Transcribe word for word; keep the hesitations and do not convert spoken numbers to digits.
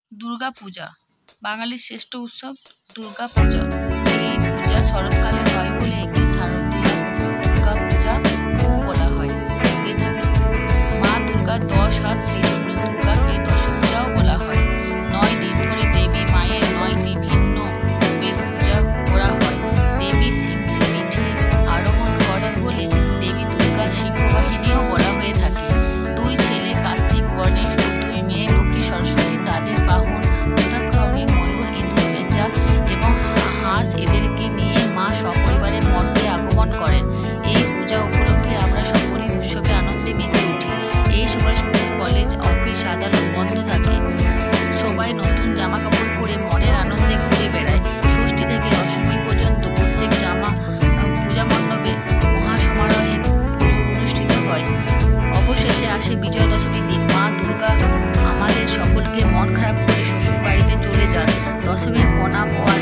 দুর্গা পূজা বাঙালির শ্রেষ্ঠ উৎসব দুর্গা পূজা। এই পূজা শরৎকালে হয় বলে একে শারদীয় দুর্গা পূজা বলা হয়। মা দুর্গার দশ হাত, সেই জন্য দুর্গাকে দশভুজাও বলা হয়। নয় দিন ধরে দেবী মায়ের নয়টি ভিন্ন রূপের পূজা করা হয়। দেবী সিংহের পিঠে আরোহণ করেন বলে দেবী দুর্গা সিংহবাহিনীও বলা হয়ে থাকে। দুই ছেলে কার্তিক গণেশ ও দুই মেয়ে লক্ষ্মী সরস্বতী, তাদের বাহন যথাক্রমে ময়ূর, ইঁদুর, পেঁচা এবং হাঁস, এদেরকে নিয়ে মা সপরিবারে মর্তে আগমন করেন। এই পূজা উপলক্ষে আমরা সকলেই উৎসবে আনন্দে মেতে উঠি। এই সময় স্কুল, কলেজ, অফিস, আদালত বন্ধ থাকে। সবাই নতুন জামা কাপড় পরে মনের আনন্দে ঘুরে বেড়ায়। ষষ্ঠী থেকে দশমী পর্যন্ত প্রত্যেক জামা পূজা মণ্ডপে মহাসমারোহে পুজো অনুষ্ঠিত হয়। অবশেষে আসে বিজয়া দশমীর দিন। মা দুর্গা আমাদের সকলকে মন খারাপ করে শ্বশুর বাড়িতে চলে যান। দশমীর প্রণাম ও